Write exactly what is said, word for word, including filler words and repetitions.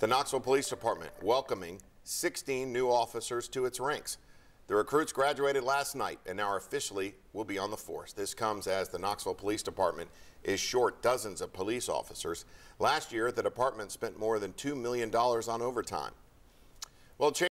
The Knoxville Police Department welcoming sixteen new officers to its ranks. The recruits graduated last night and now officially will be on the force. This comes as the Knoxville Police Department is short dozens of police officers. Last year, the department spent more than two million dollars on overtime. Well,